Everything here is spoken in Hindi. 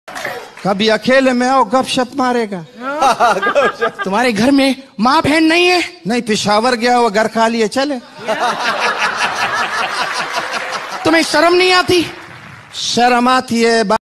कभी अकेले में आओ गपशप मारेगा। तुम्हारे घर में माँ बहन नहीं है? नहीं, पिशावर गया वो, घर खा लिए चले। तुम्हें शर्म नहीं आती? शर्म आती है।